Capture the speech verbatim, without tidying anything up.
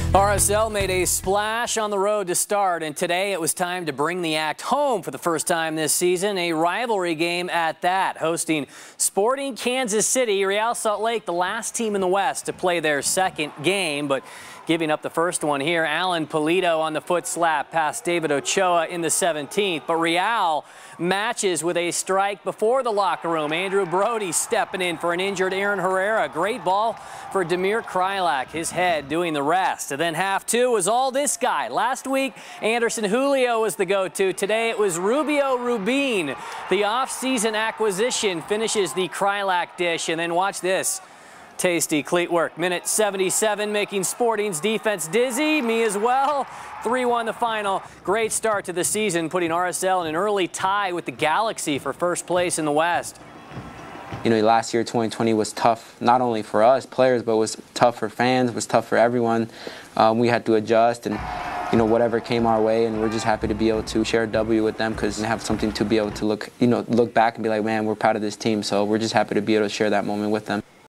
R S L made a splash on the road to start, and today it was time to bring the act home for the first time this season, a rivalry game at that. Hosting Sporting Kansas City, Real Salt Lake, the last team in the West to play their second game, but giving up the first one here. Alan Pulido on the foot slap past David Ochoa in the seventeenth, but Real matches with a strike before the locker room. Andrew Brody stepping in for an injured Aaron Herrera. Great ball for Damir Kreilach, his head doing the rest. And then half two was all this guy. Last week, Anderson Julio was the go-to. Today it was Rubio Rubin. The off-season acquisition finishes the Kreilach dish. And then watch this. Tasty cleat work. Minute seventy-seven, making Sporting's defense dizzy. Me as well. three one the final. Great start to the season, putting R S L in an early tie with the Galaxy for first place in the West. You know, last year, twenty twenty, was tough, not only for us players, but was tough for fans, was tough for everyone. Um, we had to adjust and, you know, whatever came our way, and we're just happy to be able to share a W with them because they have something to be able to look, you know, look back and be like, man, we're proud of this team. So we're just happy to be able to share that moment with them.